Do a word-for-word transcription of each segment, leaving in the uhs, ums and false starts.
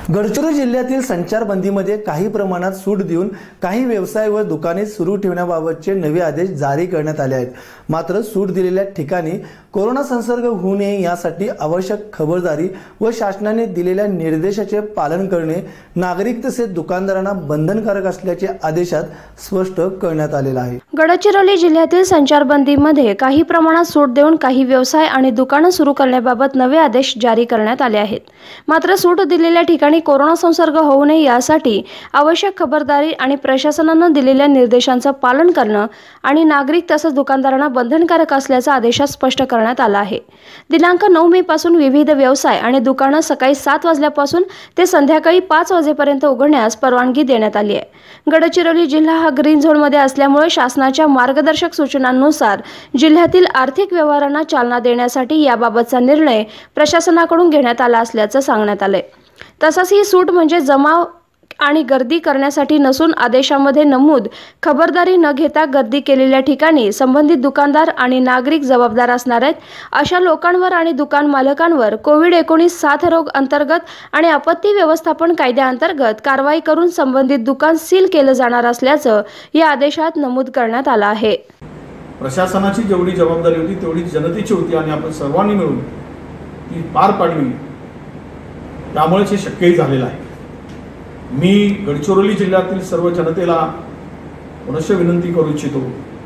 गडचिरोली जिल्ह्यातील संचारबंदीमध्ये काही प्रमाणात सूट देऊन काही व्यवसाय व दुकाने सुरू ठेवण्याबाबतचे नवे आदेश जारी करण्यात आले आहेत। मात्र सूट दिलेल्या ठिकाणी कोरोना संसर्ग होऊ नये यासाठी आवश्यक खबरदारी व शासनाने दिलेल्या निर्देशाचे पालन करणे नागरिक तसेच दुकानदारांना बंधनकारक असल्याचे आदेशात स्पष्ट करण्यात आलेले आहे। गडचिरोली जिल्ह्यातील संचारबंदीमध्ये काही प्रमाणात सूट देऊन काही व्यवसाय आणि दुकाने सुरू करण्याबाबत नवे आदेश जारी करण्यात आले आहेत। मात्र सूट दिलेल्या ठिकाणी कोरोना संसर्ग होऊ नये यासाठी आवश्यक खबरदारी आणि प्रशासनाने दिलेल्या निर्देशांचे पालन करणे आणि नागरिक तसेच दुकानदारांना बंधनकारक असल्याचा आदेशात स्पष्ट करण्यात आला आहे। दिनांक नऊ मे पासून विविध व्यवसाय आणि दुकाने सकाळी सात वाजल्यापासून ते संध्याकाळी पाच वाजेपर्यंत उघडण्यास परवानगी देण्यात आली आहे। गडचिरोली जिल्हा हा ग्रीन झोन मध्ये असल्यामुळे शासनाच्या मार्गदर्शक सूचनांनुसार जिल्ह्यातील आर्थिक व्यवहारांना चालना देण्यासाठी याबाबतचा निर्णय प्रशासनाकडून घेण्यात आला असल्याचे सांगण्यात आले। तसंच ही सूट म्हणजे जमाव आणि गर्दी करण्यासाठी नसून आदेशामध्ये नमूद खबरदारी न घेता गर्दी केलेल्या ठिकाणी संबंधित दुकानदार आणि नागरिक जबाबदार असणार आहेत। अशा लोकांवर आणि दुकान मालकांवर कोविड एकोणीस साथरोग अंतर्गत आणि आपत्ती व्यवस्थापन कायद्याअंतर्गत कारवाई करून संबंधित दुकान सील केले जाणार असल्याचं या आदेशात नमूद करण्यात आलं आहे। प्रशासनाची जेवढी जबाबदारी होती तेवढी जनतेची होती आणि आपण सर्वांनी मिळून ती पार पाडली, त्यामुळे हे शक्यही झालेलं आहे। मी गडचिरोली जिल्ह्यातील सर्व जनतेला पुनश्च विनंती करू इच्छितो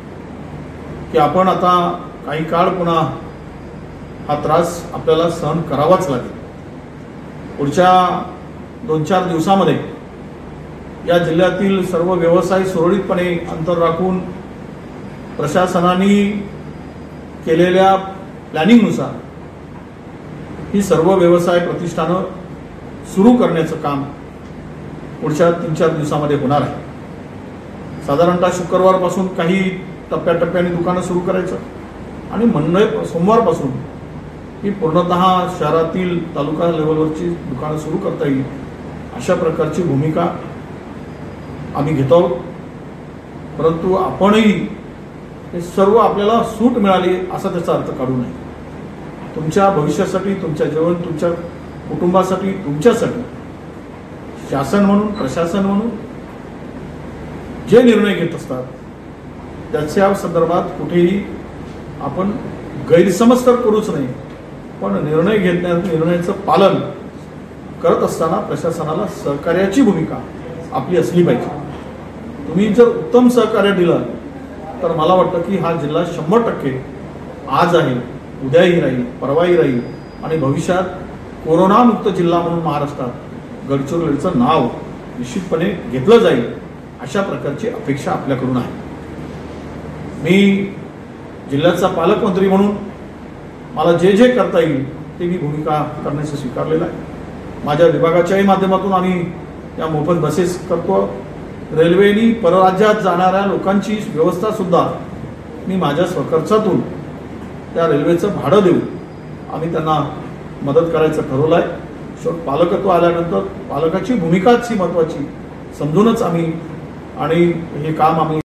की आपण आता काही काळ पुन्हा हा त्रास आपल्याला सहन करावाच लागेल। पुढच्या दोन चार दिवसामध्ये या जिल्ह्यातील सर्व व्यवसाय सुरळीतपणे अंतर राखून प्रशासनाने केलेल्या प्लॅनिंगनुसार ही सर्व व्यवसाय प्रतिष्ठानं सुरू करण्याचं काम पुढच्या तीन चार दिवसामध्ये होणार आहे। साधारणतः शुक्रवारपासून काही टप्प्याटप्प्याने दुकानं सुरू करायचं आणि मंगळ सोमवारपासून ही पूर्णतः शहरातील तालुका लेवलवरची दुकानं सुरू करता येईल अशा प्रकारची भूमिका आम्ही घेतो आहोत। परंतु आपणही हे सर्व आपल्याला सूट मिळाली असा त्याचा अर्थ काढू नये। तुमच्या भविष्यासाठी, तुमच्या जीवन, तुमच्या कुटुंबासाठी, तुमच्यासाठी शासन म्हणून, प्रशासन म्हणून जे निर्णय घेत असतात त्याच्या संदर्भात कुठेही आपण गैरसमज तर करूच नाही, पण निर्णय घेण्यात निर्णयाचं पालन करत असताना प्रशासनाला सहकार्याची भूमिका आपली असली पाहिजे। तुम्ही जर उत्तम सहकार्य दिलं तर मला वाटतं की हा जिल्हा शंभर टक्के आज आहे, उद्याही राहील, परवाही राहील आणि भविष्यात कोरोनामुक्त जिल्हा म्हणून महाराष्ट्रात गडचिरोलीचं नाव निश्चितपणे घेतलं जाईल अशा प्रकारची अपेक्षा आपल्याकडून आहे। मी जिल्ह्याचा पालकमंत्री म्हणून मला जे जे करता येईल ते मी भूमिका करण्याचं स्वीकारलेलं आहे। माझ्या विभागाच्याही माध्यमातून आम्ही या मोफत बसेस करतो। रेल्वेनी परराज्यात जाणाऱ्या लोकांची व्यवस्था सुद्धा मी माझ्या स्वखर्चातून त्या रेल्वेचं भाडं देऊन आम्ही त्यांना मदत करायचं ठरवलं आहे। शेवट पालकत्व आल्यानंतर पालकाची भूमिकाच ही महत्त्वाची समजूनच आम्ही आणि हे काम आम्ही